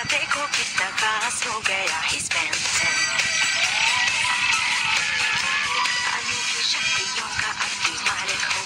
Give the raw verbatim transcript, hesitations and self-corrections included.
देखो कितना खास हो गया He's Benson। अनोखी शक्तियों का अति मालिक